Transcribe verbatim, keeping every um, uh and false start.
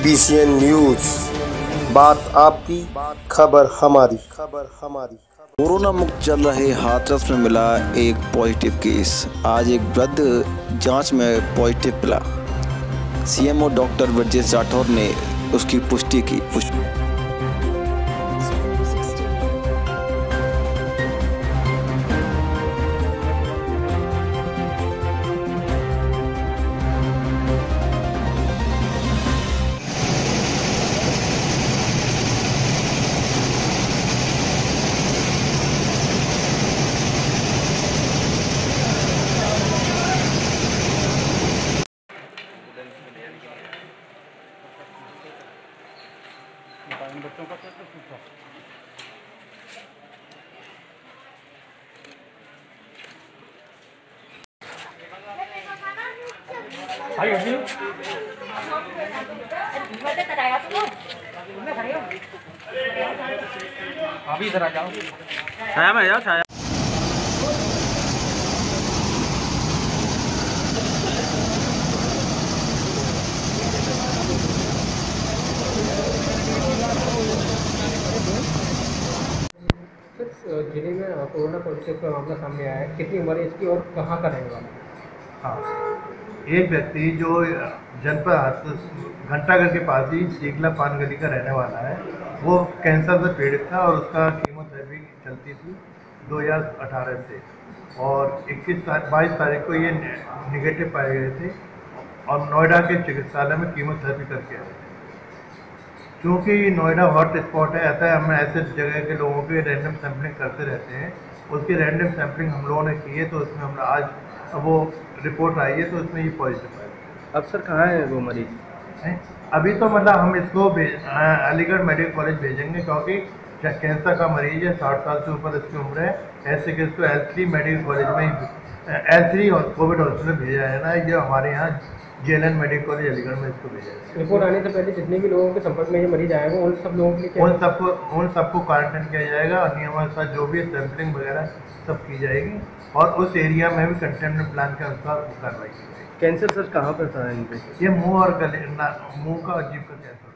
B C N news, बात आपकी, खबर हमारी। खबर हमारी कोरोना मुक्त चल रहे हाथरस में मिला एक पॉजिटिव केस। आज एक वृद्ध जांच में पॉजिटिव मिला। सीएमओ डॉक्टर ब्रजेश राठौर ने उसकी पुष्टि की। बच्चों का तो पूछा भाई अभी अभी इधर आ जाओ, छाया में जाओ, छाया। जिले में कोरोना पॉजिटिव का मामला सामने आया है, कितनी उम्र है इसकी और कहाँ का रहने वाला है? हाँ, एक व्यक्ति जो जनपद घंटाघर के पास ही सीखला पान गली का रहने वाला है, वो कैंसर से पीड़ित था और उसका कीमोथेरेपी चलती थी दो हज़ार अठारह से, और इक्कीस बाईस तारीख को ये निगेटिव पाए गए थे और नोएडा के चिकित्सालय में कीमोथेरेपी करके आए थे। क्योंकि नोएडा हॉट स्पॉट है, अतः हम ऐसे जगह के लोगों के रैंडम सैम्पलिंग करते रहते हैं। उसकी रैंडम सैम्पलिंग हम लोगों ने की है, तो उसमें हम आज वो रिपोर्ट आई है, तो उसमें ये पॉजिटिव है। अब सर कहाँ है वो मरीज? है अभी तो मतलब हम इसको अलीगढ़ मेडिकल कॉलेज भेजेंगे, क्योंकि कैंसर का मरीज है, साठ साल से ऊपर इसकी उम्र है। ऐसे केस को एल थ्री मेडिकल कॉलेज में ही एल थ्री कोविड हॉस्पिटल भेजा है ना, ये हमारे यहाँ J L N medical college Aligarh में इसको भेजा है। रिपोर्ट आने से पहले जितने भी लोगों के संपर्क में ये मरीज आएगा उन सब लोगों के लिए उन सबको उन सबको क्वारंटाइन किया जाएगा और नियमानुसार जो भी सैम्पलिंग वगैरह सब की जाएगी, और उस एरिया में भी कंटेनमेंट प्लान के अनुसार कार्रवाई की जाएगी। कैंसर सर कहाँ पर था इनके? ये मुंह और गले मुंह का और जीभ का कैंसर।